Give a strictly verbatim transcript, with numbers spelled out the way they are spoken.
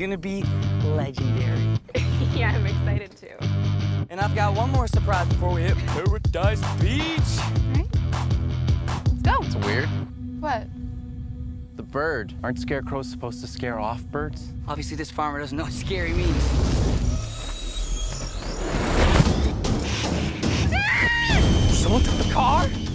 gonna be legendary. Yeah, I'm excited too. And I've got one more surprise before we hit Paradise Beach. All right. Let's go. It's weird. What? The bird. Aren't scarecrows supposed to scare off birds? Obviously, this farmer doesn't know what scary means. Someone took the car?